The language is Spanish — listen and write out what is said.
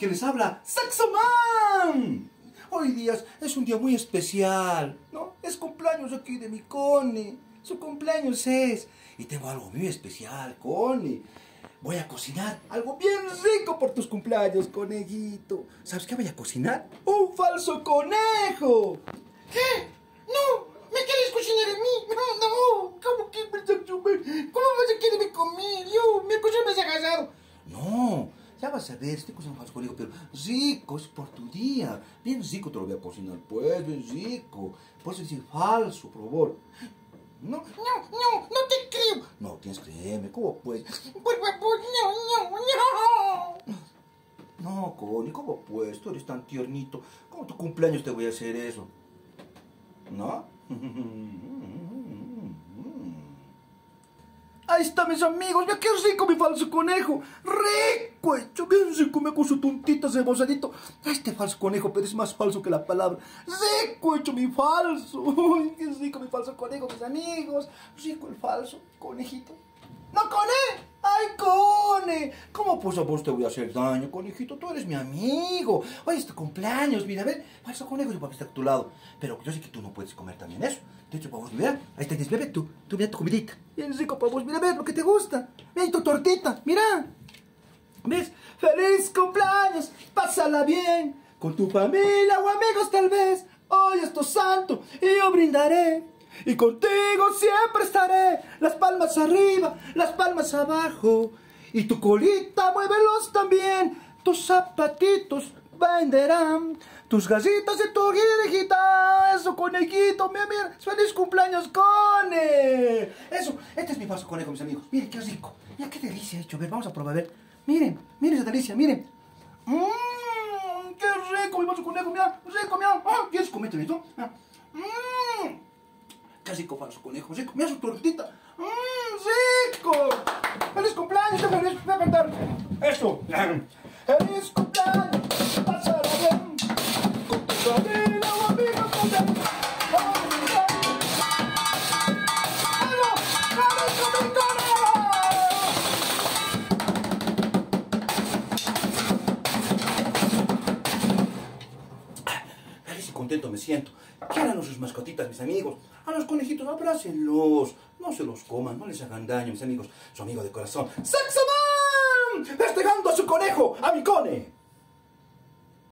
que les habla Saxoman. Hoy día es un día muy especial, ¿no? Es cumpleaños aquí de mi Connie. Su cumpleaños es. Y tengo algo muy especial, Connie. Voy a cocinar algo bien rico por tus cumpleaños, conejito. ¿Sabes qué voy a cocinar? ¡Un falso conejo! ¿Qué? ¡No! ¿Me quieres cocinar a mí? No. ¿Cómo que ¿Cómo vas a quererme comer? Yo, me has agarrado. No, ya vas a ver, estoy cocinando un falso conejo, pero rico, es por tu día. Bien rico te lo voy a cocinar, pues, bien rico. Puedes decir falso, por favor. No No te creo. No, tienes que creerme, ¿cómo pues? Por favor, no. No, Connie, ¿cómo pues? Tú eres tan tiernito. ¿Cómo tu cumpleaños te voy a hacer eso? ¿No? Ahí está, mis amigos. Mira qué rico mi falso conejo. Rico hecho, bien rico. Me con su tontita cebosadito. Este falso conejo, pero es más falso que la palabra. Rico hecho mi falso. Uy, qué rico mi falso conejo, mis amigos. Rico el falso conejito. ¡No, Cone! ¡Ay, Cone! ¿Cómo pues a vos te voy a hacer daño, conejito? Tú eres mi amigo. Hoy es tu cumpleaños, mira, a ver. Falso conejo, yo para que esté a tu lado. Pero yo sé que tú no puedes comer también eso. De hecho, para vos, mira. Ahí está, bebé, tú mira tu comidita. Bien rico para vos, mira, a ver lo que te gusta. Mira tu tortita, mira. ¿Ves? ¡Feliz cumpleaños! ¡Pásala bien! Con tu familia o amigos tal vez. Hoy es tu santo y yo brindaré. Y contigo siempre estaré. Las palmas arriba, las palmas abajo. Y tu colita, muévelos también. Tus zapatitos venderán. Tus gasitas y tu guirejita. Eso, conejito, mira. ¡Feliz cumpleaños, Cone! Eso, este es mi falso conejo, mis amigos. Miren qué rico. Mira qué delicia he hecho. A ver, vamos a probar, a ver. Miren esa delicia, miren. ¡Qué rico mi falso conejo! Mira, rico, mira. ¿Quieres comerte esto? ¡Qué rico falso conejo! ¡Rico! ¡Mira su tortita! ¡Rico! ¡Feliz cumpleaños! ¡Voy a cantar! ¡Eso! ¡Feliz cumpleaños! ¡Pásalo bien! ¡Con tu familia o amigos también! ¡Vamos a brindar! ¡Vamos! ¡Vamos, feliz y contento me siento. Quieran a sus mascotitas, mis amigos. A los conejitos, abrácenlos. No se los coman, no les hagan daño, mis amigos. Su amigo de corazón, Saxoman, festejando a su conejo, a mi Cone.